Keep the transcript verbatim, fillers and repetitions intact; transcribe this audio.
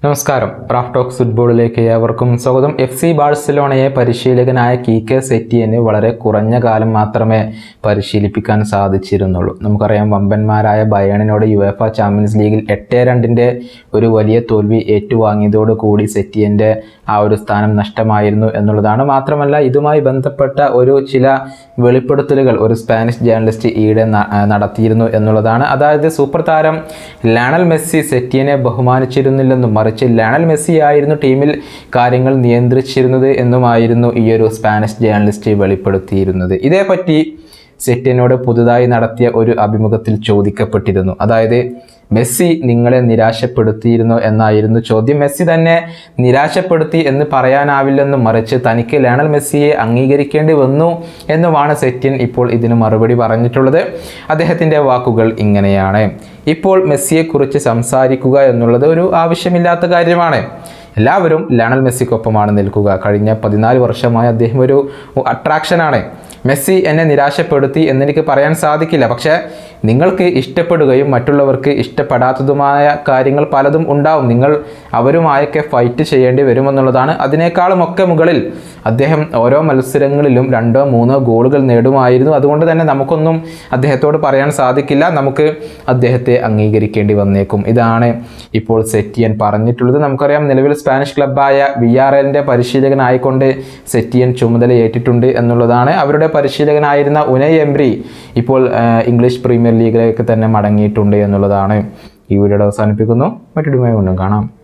നമസ്കാരം. Raf talks ഫുട്ബോളിലേക്ക് ഏവർക്കും സ്വാഗതം. എഫ് സി ബാഴ്സലോണയെ പരിശീലകനായ കീക്കെ സെറ്റിയന് വളരെ കുറഞ്ഞ കാലം മാത്രമേ പരിശീലിപ്പിക്കാൻ സാധിച്ചിരുന്നുള്ളൂ. നമുക്കറിയാം, വമ്പന്മാരായ ബയേണിനോട് യുവേഫ ചാമ്പ്യൻസ് ലീഗിൽ എട്ട് രണ്ടിൻ്റെ ഒരു വലിയ തോൽവി ഏറ്റുവാങ്ങിയതോടുകൂടി സെറ്റിയൻ്റെ ആ ഒരു സ്ഥാനം നഷ്ടമായിരുന്നു എന്നുള്ളതാണ്. മാത്രമല്ല, ഇതുമായി ബന്ധപ്പെട്ട ഒരു ചില വെളിപ്പെടുത്തലുകൾ ഒരു സ്പാനിഷ് ജേർണലിസ്റ്റ് ഈയിടെ നടത്തിയിരുന്നു എന്നുള്ളതാണ്. അതായത്, സൂപ്പർ താരം ലയണൽ മെസ്സി സെറ്റിയനെ ബഹുമാനിച്ചിരുന്നില്ലെന്നും മറിച്ച് ലയണൽ മെസ്സി ആയിരുന്നു ടീമിൽ കാര്യങ്ങൾ നിയന്ത്രിച്ചിരുന്നത് എന്നുമായിരുന്നു ഈ ഒരു സ്പാനിഷ് ജേർണലിസ്റ്റ് വെളിപ്പെടുത്തിയിരുന്നത്. ഇതേപ്പറ്റി സെറ്റിയനോട് പുതുതായി നടത്തിയ ഒരു അഭിമുഖത്തിൽ ചോദിക്കപ്പെട്ടിരുന്നു. അതായത്, മെസ്സി നിങ്ങളെ നിരാശപ്പെടുത്തിയിരുന്നോ എന്നായിരുന്നു ചോദ്യം. മെസ്സി തന്നെ നിരാശപ്പെടുത്തി എന്ന് പറയാനാവില്ലെന്നും മറിച്ച് തനിക്ക് ലയണൽ മെസ്സിയെ അംഗീകരിക്കേണ്ടി വന്നു എന്നുമാണ് സെറ്റിയൻ ഇപ്പോൾ ഇതിന് മറുപടി പറഞ്ഞിട്ടുള്ളത്. അദ്ദേഹത്തിൻ്റെ വാക്കുകൾ ഇങ്ങനെയാണ്: ഇപ്പോൾ മെസ്സിയെക്കുറിച്ച് സംസാരിക്കുക എന്നുള്ളത് ഒരു ആവശ്യമില്ലാത്ത കാര്യമാണ്. എല്ലാവരും ലയണൽ മെസ്സിക്കൊപ്പമാണ് നിൽക്കുക. കഴിഞ്ഞ പതിനാല് വർഷമായി അദ്ദേഹം ഒരു അട്രാക്ഷനാണ്. മെസ്സി എന്നെ നിരാശപ്പെടുത്തി എന്നെനിക്ക് പറയാൻ സാധിക്കില്ല. പക്ഷേ നിങ്ങൾക്ക് ഇഷ്ടപ്പെടുകയും മറ്റുള്ളവർക്ക് ഇഷ്ടപ്പെടാത്തതുമായ കാര്യങ്ങൾ പലതും ഉണ്ടാവും. നിങ്ങൾ അവരുമായൊക്കെ ഫൈറ്റ് ചെയ്യേണ്ടി വരുമെന്നുള്ളതാണ്. അതിനേക്കാളുമൊക്കെ മുകളിൽ അദ്ദേഹം ഓരോ മത്സരങ്ങളിലും രണ്ടോ മൂന്നോ ഗോളുകൾ നേടുമായിരുന്നു. അതുകൊണ്ട് തന്നെ നമുക്കൊന്നും അദ്ദേഹത്തോട് പറയാൻ സാധിക്കില്ല. നമുക്ക് അദ്ദേഹത്തെ അംഗീകരിക്കേണ്ടി വന്നേക്കും. ഇതാണ് ഇപ്പോൾ സെറ്റിയൻ പറഞ്ഞിട്ടുള്ളത്. നമുക്കറിയാം, നിലവിൽ സ്പാനിഷ് ക്ലബ്ബായ വിയ്യാറയലിൻ്റെ പരിശീലകനായിക്കൊണ്ട് സെറ്റിയൻ ചുമതലയേറ്റിട്ടുണ്ട് എന്നുള്ളതാണ്. അവരുടെ പരിശീലകനായിരുന്ന ഉനൈ എംറി ഇപ്പോൾ ഇംഗ്ലീഷ് പ്രീമിയർ ലീഗിലേക്ക് തന്നെ മടങ്ങിയിട്ടുണ്ട് എന്നുള്ളതാണ്. ഈ വീഡിയോ അവസാനിപ്പിക്കുന്നു. മറ്റൊരു വീഡിയോയുമായി വീണ്ടും കാണാം.